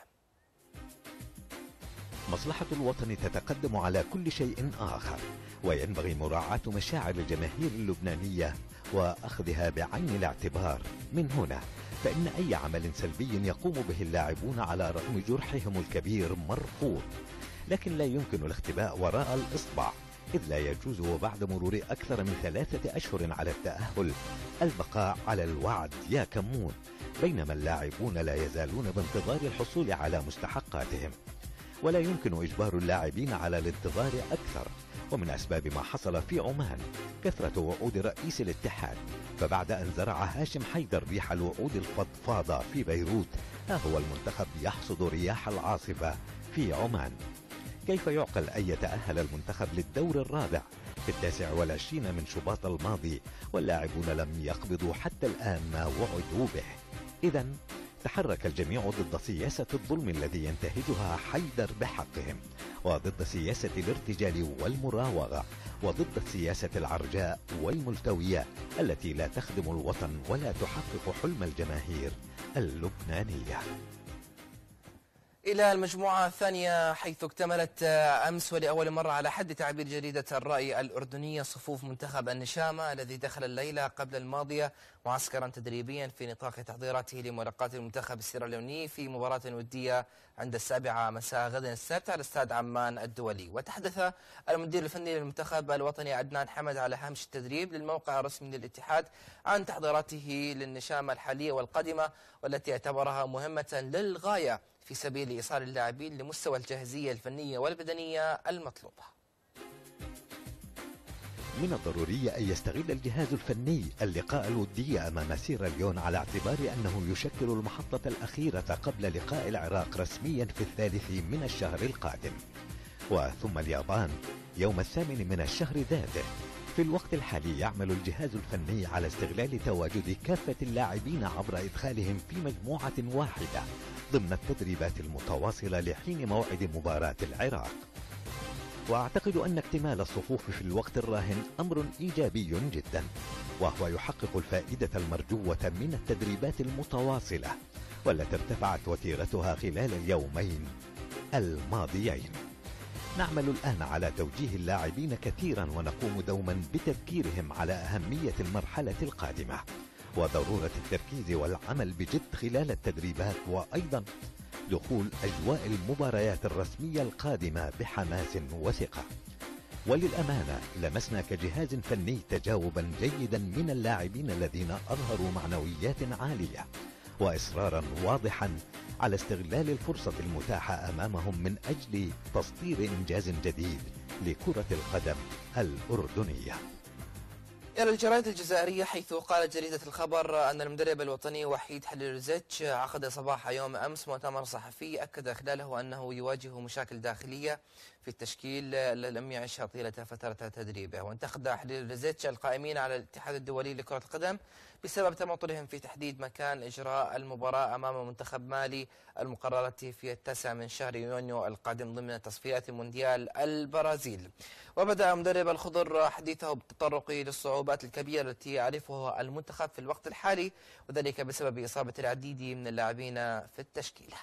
مصلحة الوطن تتقدم على كل شيء آخر، وينبغي مراعاة مشاعر الجماهير اللبنانية وأخذها بعين الاعتبار. من هنا فإن أي عمل سلبي يقوم به اللاعبون على رغم جرحهم الكبير مرفوض، لكن لا يمكن الاختباء وراء الإصبع، إذ لا يجوز وبعد مرور أكثر من 3 أشهر على التأهل البقاء على الوعد يا كمون، بينما اللاعبون لا يزالون بانتظار الحصول على مستحقاتهم. ولا يمكن إجبار اللاعبين على الانتظار أكثر، ومن أسباب ما حصل في عمان كثرة وعود رئيس الاتحاد. فبعد أن زرع هاشم حيدر ريح الوعود الفضفاضة في بيروت، ها هو المنتخب يحصد رياح العاصفة في عمان. كيف يعقل أن يتأهل المنتخب للدور الرابع في 29 من شباط الماضي واللاعبون لم يقبضوا حتى الآن ما وعدوا به؟ إذن تحرك الجميع ضد سياسة الظلم الذي ينتهجها حيدر بحقهم، وضد سياسة الارتجال والمراوغة، وضد سياسة العرجاء والملتوية التي لا تخدم الوطن ولا تحقق حلم الجماهير اللبنانية. إلى المجموعة الثانية، حيث اكتملت أمس ولأول مرة على حد تعبير جريدة الرأي الأردنية صفوف منتخب النشامة الذي دخل الليلة قبل الماضية معسكرا تدريبيا في نطاق تحضيراته لملاقاة المنتخب السيراليوني في مباراة ودية عند 7 مساء غد السبت على استاد عمان الدولي. وتحدث المدير الفني للمنتخب الوطني عدنان حمد على هامش التدريب للموقع الرسمي للاتحاد عن تحضيراته للنشامة الحالية والقادمة، والتي اعتبرها مهمة للغاية في سبيل إيصال اللاعبين لمستوى الجاهزية الفنية والبدنية المطلوبة. من الضروري أن يستغل الجهاز الفني اللقاء الودي أمام سيراليون على اعتبار أنه يشكل المحطة الأخيرة قبل لقاء العراق رسميا في 3 من الشهر القادم، وثم اليابان يوم 8 من الشهر ذاته. في الوقت الحالي يعمل الجهاز الفني على استغلال تواجد كافة اللاعبين عبر إدخالهم في مجموعة واحدة ضمن التدريبات المتواصلة لحين موعد مباراة العراق. وأعتقد أن اكتمال الصفوف في الوقت الراهن أمر إيجابي جدا، وهو يحقق الفائدة المرجوة من التدريبات المتواصلة والتي ارتفعت وتيرتها خلال اليومين الماضيين. نعمل الآن على توجيه اللاعبين كثيرا، ونقوم دوما بتذكيرهم على أهمية المرحلة القادمة وضرورة التركيز والعمل بجد خلال التدريبات، وأيضا دخول أجواء المباريات الرسمية القادمة بحماس وثقة. وللأمانة لمسنا كجهاز فني تجاوبا جيدا من اللاعبين الذين أظهروا معنويات عالية وإصرارا واضحا على استغلال الفرصة المتاحة أمامهم من أجل تسطير إنجاز جديد لكرة القدم الأردنية. إلى الجرائد الجزائرية، حيث قالت جريدة الخبر أن المدرب الوطني وحيد حليلوزيتش عقد صباح يوم أمس مؤتمر صحفي أكد خلاله أنه يواجه مشاكل داخلية في التشكيل لم يعشها طيلة فترة تدريبه. وانتقد حليلوزيتش القائمين على الاتحاد الدولي لكرة القدم بسبب تماطلهم في تحديد مكان إجراء المباراة أمام منتخب مالي المقررة في 9 من شهر يونيو القادم ضمن تصفيات مونديال البرازيل. وبدأ مدرب الخضر حديثه بالتطرق للصعوبات الكبيرة التي يعرفها المنتخب في الوقت الحالي، وذلك بسبب إصابة العديد من اللاعبين في التشكيلة.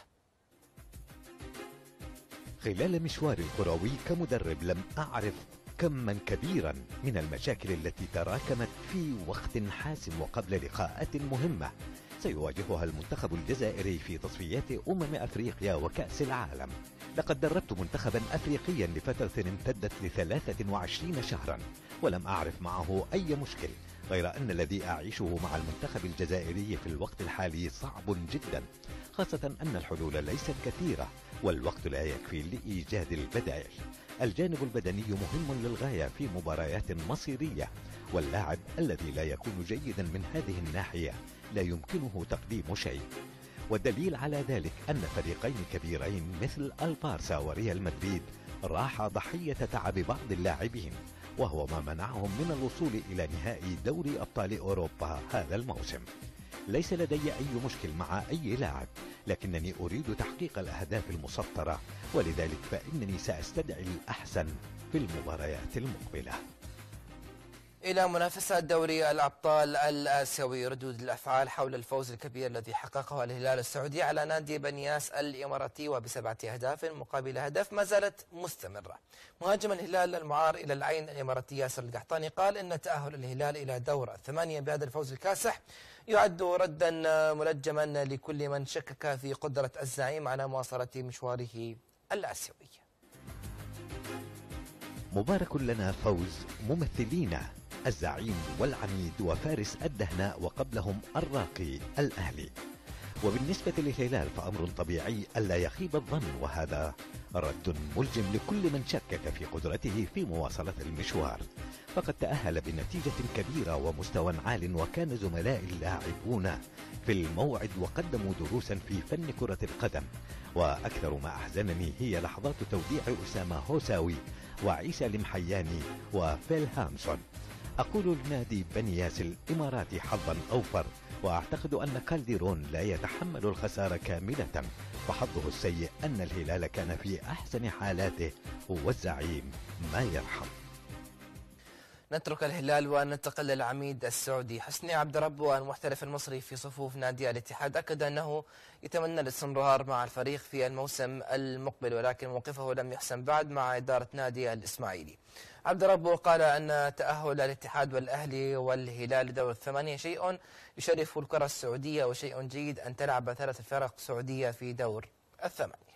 خلال مشواري الكروي كمدرب لم أعرف كما كبيرا من المشاكل التي تراكمت في وقت حاسم وقبل لقاءات مهمة سيواجهها المنتخب الجزائري في تصفيات أفريقيا وكأس العالم. لقد دربت منتخبا أفريقيا لفترة امتدت ل23 شهرا ولم أعرف معه أي مشكل، غير أن الذي أعيشه مع المنتخب الجزائري في الوقت الحالي صعب جدا، خاصة أن الحلول ليست كثيرة والوقت لا يكفي لإيجاد البدائل. الجانب البدني مهم للغاية في مباريات مصيرية، واللاعب الذي لا يكون جيدا من هذه الناحية لا يمكنه تقديم شيء. والدليل على ذلك أن فريقين كبيرين مثل البارسا وريال مدريد راح ضحية تعب بعض اللاعبين، وهو ما منعهم من الوصول إلى نهائي دوري أبطال أوروبا هذا الموسم. ليس لدي أي مشكل مع أي لاعب، لكنني أريد تحقيق الأهداف المسطرة، ولذلك فإنني سأستدعي الأحسن في المباريات المقبلة. إلى منافسة دوري الأبطال الآسيوي، ردود الأفعال حول الفوز الكبير الذي حققه الهلال السعودي على نادي بنياس الإماراتي وب7 أهداف مقابل هدف ما زالت مستمرة. مهاجم الهلال المعار إلى العين الإماراتي ياسر القحطاني قال إن تأهل الهلال إلى دور الثمانية بهذا الفوز الكاسح يعد ردا ملجما لكل من شكك في قدرة الزعيم على مواصلة مشواره الآسيوي. مبارك لنا فوز ممثلينا الزعيم والعميد وفارس الدهناء وقبلهم الراقي الأهلي. وبالنسبة للهلال فأمر طبيعي ألا يخيب الظن، وهذا رد ملزم لكل من شكك في قدرته في مواصلة المشوار، فقد تأهل بنتيجة كبيرة ومستوى عال، وكان زملاء اللاعبون في الموعد وقدموا دروسا في فن كرة القدم. وأكثر ما أحزنني هي لحظات توديع أسامة هوساوي وعيسى المحياني وفيل هامسون. أقول لنادي بنياس الإماراتي حظا أوفر، وأعتقد أن كالديرون لا يتحمل الخسارة كاملة، وحظه السيء أن الهلال كان في أحسن حالاته والزعيم ما يرحم. نترك الهلال وننتقل للعميد السعودي. حسني عبد رب المحترف المصري في صفوف نادي الاتحاد أكد أنه يتمنى الاستمرار مع الفريق في الموسم المقبل، ولكن موقفه لم يحسم بعد مع إدارة نادي الإسماعيلي. عبد رب قال أن تأهل الاتحاد والأهلي والهلال لدور الثمانية شيء يشرف الكرة السعودية، وشيء جيد أن تلعب 3 فرق سعودية في دور الثمانية.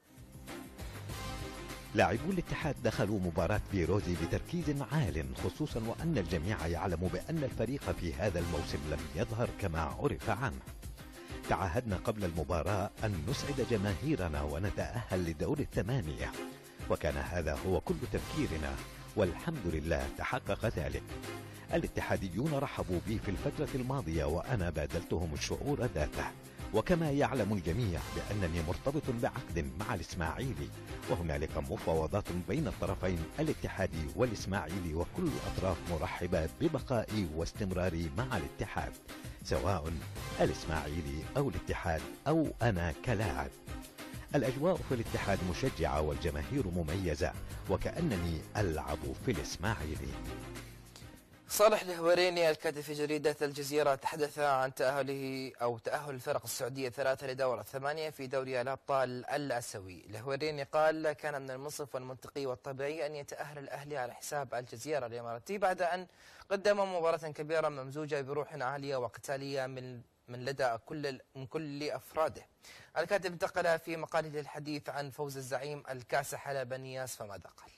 لاعبو الاتحاد دخلوا مباراة بيروزي بتركيز عال، خصوصا وأن الجميع يعلم بأن الفريق في هذا الموسم لم يظهر كما عرف عنه. تعهدنا قبل المباراة أن نسعد جماهيرنا ونتأهل لدور الثمانية، وكان هذا هو كل تفكيرنا، والحمد لله تحقق ذلك. الاتحاديون رحبوا بي في الفترة الماضية وأنا بادلتهم الشعور ذاته، وكما يعلم الجميع بأنني مرتبط بعقد مع الإسماعيلي، وهنالك مفاوضات بين الطرفين الاتحادي والإسماعيلي، وكل الأطراف مرحبة ببقائي واستمراري مع الاتحاد، سواء الإسماعيلي أو الاتحاد أو أنا كلاعب. الأجواء في الاتحاد مشجعة والجماهير مميزة، وكأنني ألعب في الإسماعيلي. صالح الهويريني الكاتب في جريدة الجزيرة تحدث عن تأهل الفرق السعودية 3 لدور الثمانية في دوري الأبطال الآسيوي. الهويريني قال: كان من المنصف والمنطقي والطبيعي أن يتأهل الأهلي على حساب الجزيرة الإماراتي بعد أن قدم مباراة كبيرة ممزوجة بروح عالية وقتالية من لدى كل أفراده. الكاتب انتقل في مقاله الحديث عن فوز الزعيم الكاسح على بنياس، فماذا قال؟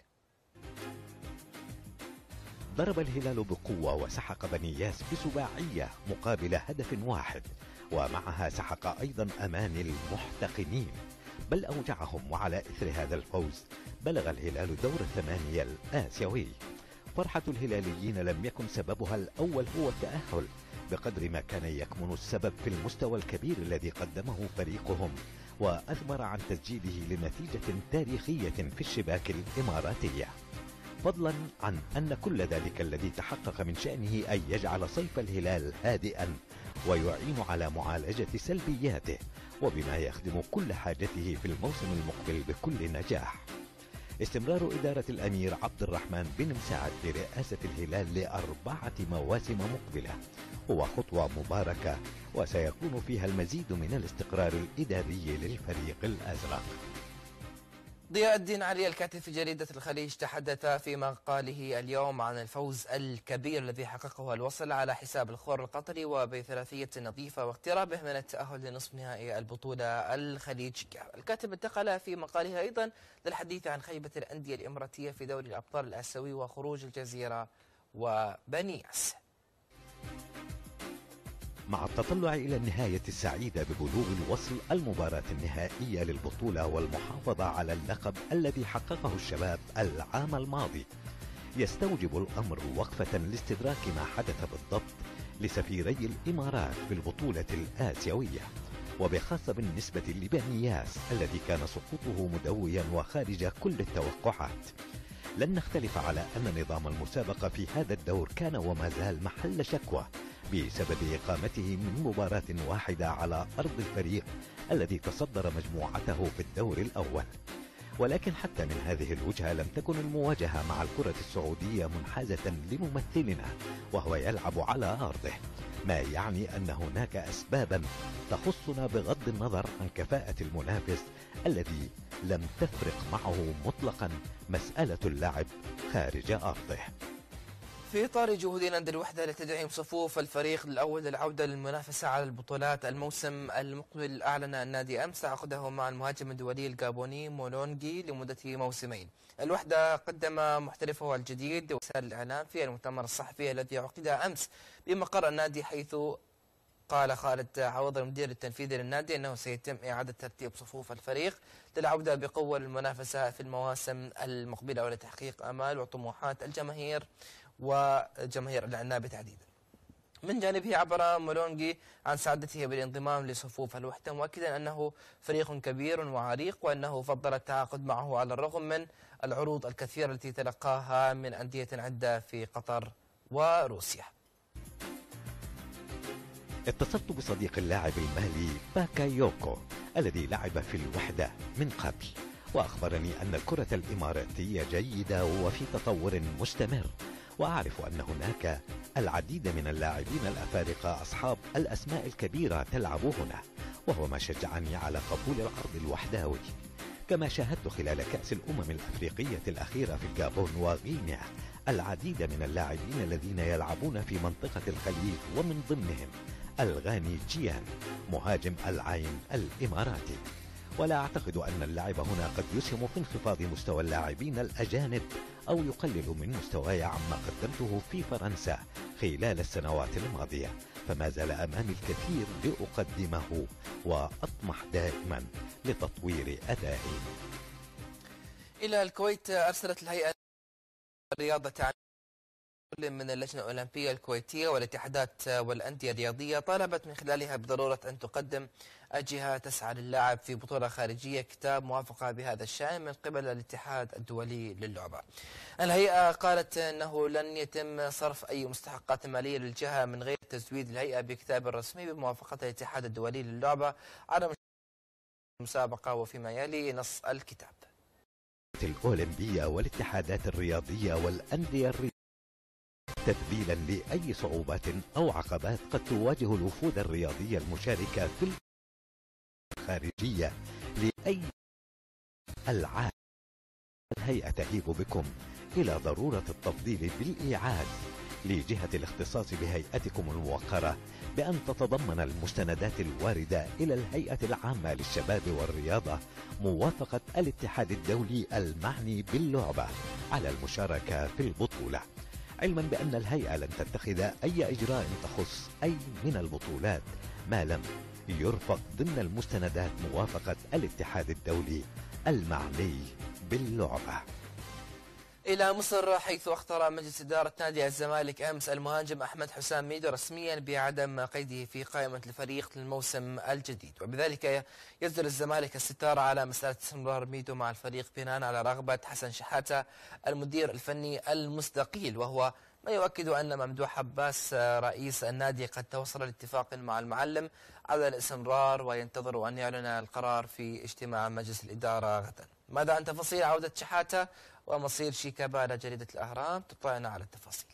ضرب الهلال بقوة وسحق بنياس بسباعية مقابل هدف واحد، ومعها سحق أيضا أمان المحتقنين، بل أوجعهم. وعلى إثر هذا الفوز بلغ الهلال دور الثمانية الآسيوي. فرحة الهلاليين لم يكن سببها الأول هو التأهل، بقدر ما كان يكمن السبب في المستوى الكبير الذي قدمه فريقهم، وأثمر عن تسجيله لنتيجة تاريخية في الشباك الإماراتية، فضلا عن أن كل ذلك الذي تحقق من شأنه أن يجعل صيف الهلال هادئا ويعين على معالجة سلبياته، وبما يخدم كل حاجته في الموسم المقبل بكل نجاح. استمرار إدارة الأمير عبد الرحمن بن مساعد برئاسة الهلال ل4 مواسم مقبلة هو خطوة مباركة، وسيكون فيها المزيد من الاستقرار الإداري للفريق الأزرق. ضياء الدين علي الكاتب في جريدة الخليج تحدث في مقاله اليوم عن الفوز الكبير الذي حققه الوصل على حساب الخور القطري وبثلاثية نظيفة واقترابه من التأهل لنصف نهائي البطولة الخليجية. الكاتب انتقل في مقاله أيضا للحديث عن خيبة الأندية الإماراتية في دوري الأبطال الآسيوي وخروج الجزيرة وبنياس. مع التطلع إلى النهاية السعيدة ببلوغ الوصل المباراة النهائية للبطولة والمحافظة على اللقب الذي حققه الشباب العام الماضي، يستوجب الأمر وقفة لاستدراك ما حدث بالضبط لسفيري الإمارات في البطولة الآسيوية، وبخاصة بالنسبة لبنياس الذي كان سقوطه مدويا وخارج كل التوقعات. لن نختلف على أن نظام المسابقة في هذا الدور كان وما زال محل شكوى بسبب إقامته من مباراة واحدة على أرض الفريق الذي تصدر مجموعته في الدور الأول. ولكن حتى من هذه الوجهة لم تكن المواجهة مع الكرة السعودية منحازة لممثلنا وهو يلعب على أرضه، ما يعني أن هناك أسبابا تخصنا بغض النظر عن كفاءة المنافس الذي لم تفرق معه مطلقا مسألة اللعب خارج أرضه. في إطار جهود نادي الوحدة لتدعيم صفوف الفريق الأول للعودة للمنافسة على البطولات الموسم المقبل، أعلن النادي أمس تعاقده مع المهاجم الدولي الجابوني مولونجي لمدة موسمين. الوحدة قدم محترفه الجديد لوسائل الإعلام في المؤتمر الصحفي الذي عقد أمس بمقر النادي، حيث قال خالد عوض المدير التنفيذي للنادي أنه سيتم إعادة ترتيب صفوف الفريق للعودة بقوة للمنافسة في المواسم المقبلة ولتحقيق آمال وطموحات الجماهير وجماهير العنابي تحديدا. من جانبه عبر مولونجي عن سعادته بالانضمام لصفوف الوحدة، مؤكدا أنه فريق كبير وعريق وأنه فضل التعاقد معه على الرغم من العروض الكثيرة التي تلقاها من أندية عدة في قطر وروسيا. اتصلت بصديق اللاعب المالي باكايوكو الذي لعب في الوحدة من قبل، وأخبرني أن الكرة الإماراتية جيدة وفي تطور مستمر، وأعرف أن هناك العديد من اللاعبين الأفارقة أصحاب الأسماء الكبيرة تلعب هنا، وهو ما شجعني على قبول العرض الوحداوي. كما شاهدت خلال كأس الأمم الأفريقية الأخيرة في الجابون وغينيا العديد من اللاعبين الذين يلعبون في منطقة الخليج، ومن ضمنهم الغاني جيان مهاجم العين الإماراتي. ولا أعتقد أن اللعب هنا قد يسهم في انخفاض مستوى اللاعبين الأجانب أو يقلل من مستواي عما قدمته في فرنسا خلال السنوات الماضية، فما زال أمامي الكثير لأقدمه وأطمح دائما لتطوير أدائي. إلى الكويت، أرسلت الهيئة الرياضة كل من اللجنة الأولمبية الكويتية والاتحادات والأندية الرياضية طالبت من خلالها بضرورة أن تقدم الجهة تسعى للعب في بطولة خارجية كتاب موافقة بهذا الشأن من قبل الاتحاد الدولي للعبة. الهيئة قالت أنه لن يتم صرف أي مستحقات مالية للجهة من غير تزويد الهيئة بكتاب رسمي بموافقة الاتحاد الدولي للعبة على المسابقة، وفيما يلي نص الكتاب. الأولمبية والاتحادات الرياضية والأندية الرياضية تذليلا لأي صعوبات أو عقبات قد تواجه الوفود الرياضية المشاركة في الخارجية لأي العاب. الهيئة تهيب بكم إلى ضرورة التفضيل بالإيعاد لجهة الاختصاص بهيئتكم الموقرة بأن تتضمن المستندات الواردة إلى الهيئة العامة للشباب والرياضة موافقة الاتحاد الدولي المعني باللعبة على المشاركة في البطولة، علما بأن الهيئة لن تتخذ أي إجراء تخص أي من البطولات ما لم يرفق ضمن المستندات موافقة الاتحاد الدولي المعني باللعبة. إلى مصر، حيث اختار مجلس إدارة نادي الزمالك أمس المهاجم أحمد حسام ميدو رسميا بعدم قيده في قائمة الفريق للموسم الجديد، وبذلك يصدر الزمالك الستار على مسألة استمرار ميدو مع الفريق بناء على رغبة حسن شحاتة المدير الفني المستقيل، وهو ما يؤكد أن ممدوح عباس رئيس النادي قد توصل لاتفاق مع المعلم على الاستمرار، وينتظر أن يعلن القرار في اجتماع مجلس الإدارة غدا. ماذا عن تفاصيل عودة شحاتة ومصير شيكابالا؟ جريدة الأهرام تطلعنا على التفاصيل.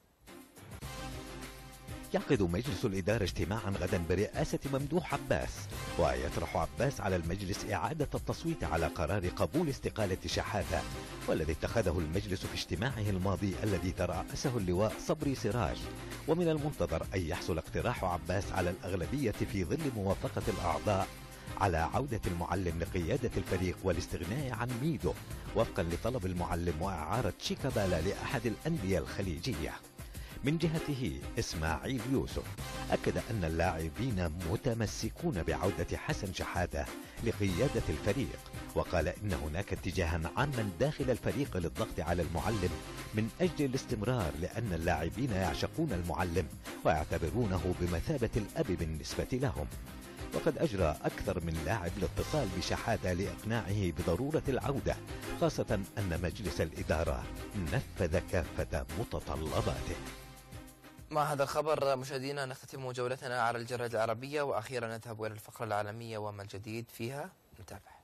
يعقد مجلس الإدارة اجتماعا غدا برئاسة ممدوح عباس، ويطرح عباس على المجلس إعادة التصويت على قرار قبول استقالة شحاتة، والذي اتخذه المجلس في اجتماعه الماضي الذي ترأسه اللواء صبري سراج. ومن المنتظر أن يحصل اقتراح عباس على الأغلبية في ظل موافقة الأعضاء على عودة المعلم لقيادة الفريق والاستغناء عن ميدو وفقا لطلب المعلم وإعارة شيكابالا لأحد الأندية الخليجية. من جهته إسماعيل يوسف أكد أن اللاعبين متمسكون بعودة حسن شحاتة لقيادة الفريق، وقال إن هناك اتجاها عاما داخل الفريق للضغط على المعلم من أجل الاستمرار، لأن اللاعبين يعشقون المعلم ويعتبرونه بمثابة الأب بالنسبة لهم. وقد أجرى أكثر من لاعب الاتصال بشحاتة لإقناعه بضرورة العودة، خاصة أن مجلس الإدارة نفذ كافة متطلباته. مع هذا الخبر مشاهدينا نختتم جولتنا على الجرائد العربية، وأخيرا نذهب إلى الفقرة العالمية وما الجديد فيها. نتابع.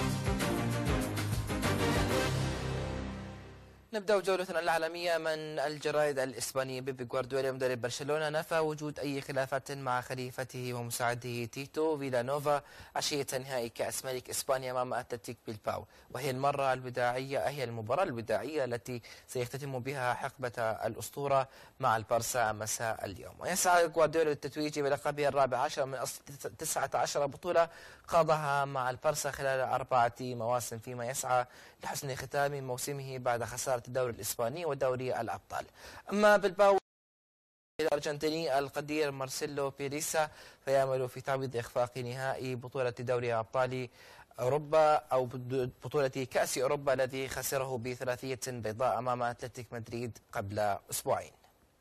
نبدأ جولتنا العالمية من الجرائد الإسبانية. بيب غوارديولا مدرب برشلونة نفى وجود أي خلافات مع خليفته ومساعده تيتو فيلانوفا عشية نهائي كأس ملك إسبانيا أمام أتلتيك بيلباو، وهي المباراة الوداعية التي سيختتم بها حقبة الأسطورة مع البارسا مساء اليوم. ويسعى غوارديولا للتتويج بلقبه الرابع عشر من أصل 19 بطولة خاضها مع البارسا خلال 4 مواسم، فيما يسعى لحسن ختام موسمه بعد خسارة الدوري الإسباني ودوري الأبطال. أما بلباو الأرجنتيني القدير مارسيلو بيريسا فيعمل في تعويض إخفاق نهائي بطولة دوري أبطال أوروبا أو بطولة كأس أوروبا الذي خسره بثلاثية بيضاء أمام أتلتيك مدريد قبل أسبوعين.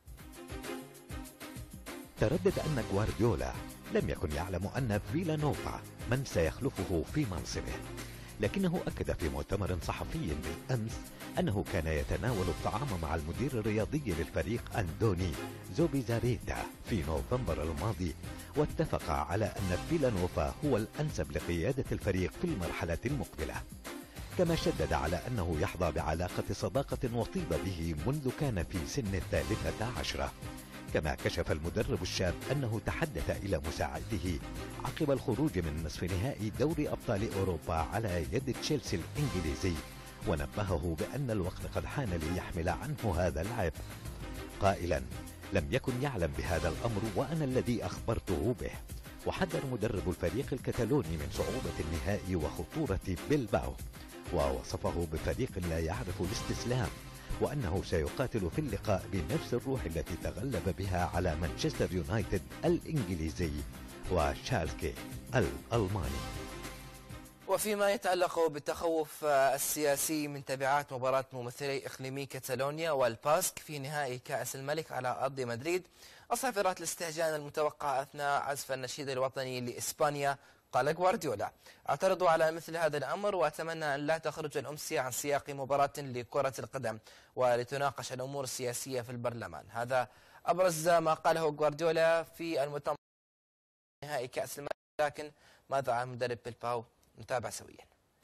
تردد أن غوارديولا لم يكن يعلم أن فيلانوفا من سيخلفه في منصبه، لكنه أكد في مؤتمر صحفي بالأمس أنه كان يتناول الطعام مع المدير الرياضي للفريق أندوني زوبيزاريتا في نوفمبر الماضي، واتفق على أن فيلانوفا هو الأنسب لقيادة الفريق في المرحلة المقبلة. كما شدد على أنه يحظى بعلاقة صداقة وطيب به منذ كان في سن 13. كما كشف المدرب الشاب أنه تحدث إلى مساعده عقب الخروج من نصف نهائي دوري أبطال أوروبا على يد تشيلسي الإنجليزي، ونبهه بأن الوقت قد حان ليحمل عنه هذا العبء، قائلا: لم يكن يعلم بهذا الأمر وأنا الذي أخبرته به. وحذر مدرب الفريق الكتالوني من صعوبة النهائي وخطورة بيلباو، ووصفه بفريق لا يعرف الاستسلام، وأنه سيقاتل في اللقاء بنفس الروح التي تغلب بها على مانشستر يونايتد الإنجليزي وشالكي الألماني. وفيما يتعلق بالتخوف السياسي من تبعات مباراة ممثلي إقليمي كتالونيا والباسك في نهائي كأس الملك على أرض مدريد، أصافرات الاستهجان المتوقع أثناء عزف النشيد الوطني لإسبانيا، قال غوارديولا: اعترضوا على مثل هذا الأمر وأتمنى أن لا تخرج الأمسية عن سياق مباراة لكرة القدم ولتناقش الأمور السياسية في البرلمان. هذا أبرز ما قاله غوارديولا في المؤتمر نهائي كأس الملك. لكن ماذا عن مدرب بيلباو؟ نتابع سويا.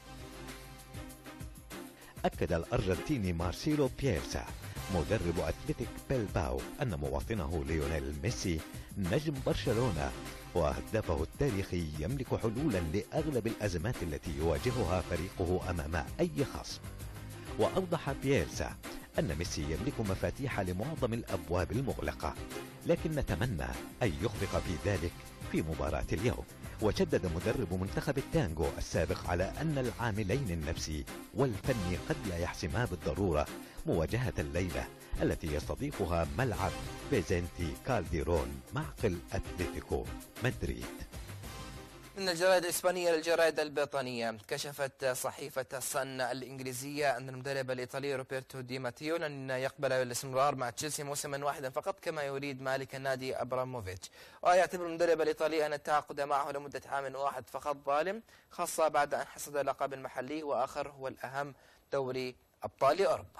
أكد الأرجنتيني مارسيلو بيرسا مدرب أتلتيك بيلباو أن مواطنه ليونيل ميسي نجم برشلونة وهدافه التاريخي يملك حلولا لأغلب الأزمات التي يواجهها فريقه أمام أي خصم. وأوضح بيرسا أن ميسي يملك مفاتيح لمعظم الأبواب المغلقة، لكن نتمنى أن يخفق في ذلك في مباراة اليوم. وشدد مدرب منتخب التانغو السابق على أن العاملين النفسي والفني قد لا يحسما بالضرورة مواجهة الليلة التي يستضيفها ملعب فيزنتي كالديرون معقل أتلتيكو مدريد. من الجرائد الإسبانية للجرائد البريطانية، كشفت صحيفة الصن الإنجليزية أن المدرب الإيطالي روبرتو دي ماتيو لن يقبل الاستمرار مع تشيلسي موسما واحدا فقط كما يريد مالك النادي أبراموفيتش. ويعتبر المدرب الإيطالي أن التعاقد معه لمدة عام واحد فقط ظالم، خاصة بعد أن حصد لقب محلي وآخر هو الأهم دوري أبطال أوروبا.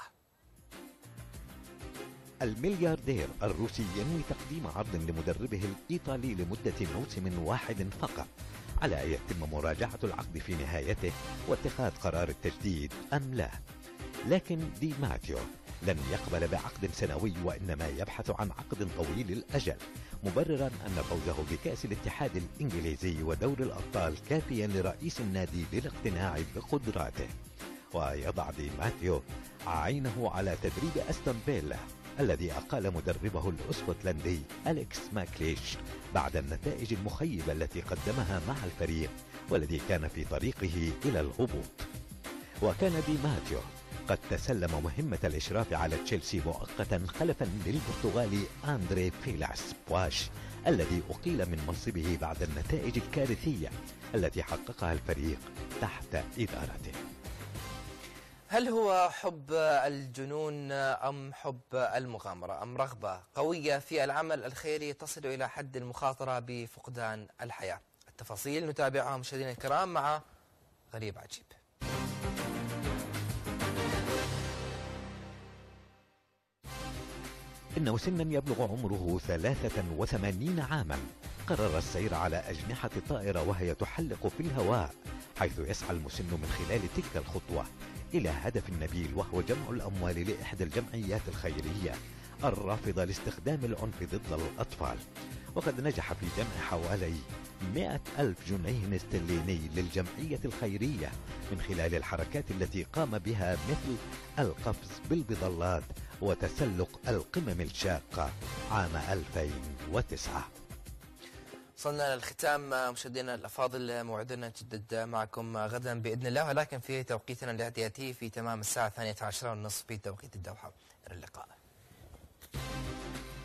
الملياردير الروسي ينوي تقديم عرض لمدربه الإيطالي لمدة موسم واحد فقط على أن يتم مراجعة العقد في نهايته واتخاذ قرار التجديد أم لا. لكن دي ماتيو لن يقبل بعقد سنوي وإنما يبحث عن عقد طويل الأجل، مبررا أن فوزه بكأس الاتحاد الإنجليزي ودور الأبطال كافيا لرئيس النادي للاقتناع بقدراته. ويضع دي ماتيو عينه على تدريب أستون فيلا الذي أقال مدربه الأسكتلندي أليكس ماكليش بعد النتائج المخيبة التي قدمها مع الفريق والذي كان في طريقه إلى الهبوط. وكان دي ماتيو قد تسلم مهمة الإشراف على تشيلسي مؤقتا خلفا للبرتغالي أندري فيلاس بواش الذي أقيل من منصبه بعد النتائج الكارثية التي حققها الفريق تحت إدارته. هل هو حب الجنون أم حب المغامرة أم رغبة قوية في العمل الخيري تصل إلى حد المخاطرة بفقدان الحياة؟ التفاصيل نتابعها مشاهدينا الكرام مع غريب عجيب. إنه سنا يبلغ عمره 83 عاما قرر السير على أجنحة الطائرة وهي تحلق في الهواء، حيث يسعى المسن من خلال تلك الخطوة إلى هدف نبيل، وهو جمع الأموال لإحدى الجمعيات الخيرية الرافضة لاستخدام العنف ضد الأطفال. وقد نجح في جمع حوالي 100,000 جنيه استرليني للجمعية الخيرية من خلال الحركات التي قام بها، مثل القفز بالبظلات وتسلق القمم الشاقة عام 2009. وصلنا للختام مشاهدينا الأفاضل، موعدنا نتجدد معكم غدا بإذن الله، ولكن في توقيتنا الاعتيادي في تمام الساعة 12:30 في توقيت الدوحة. إلى اللقاء.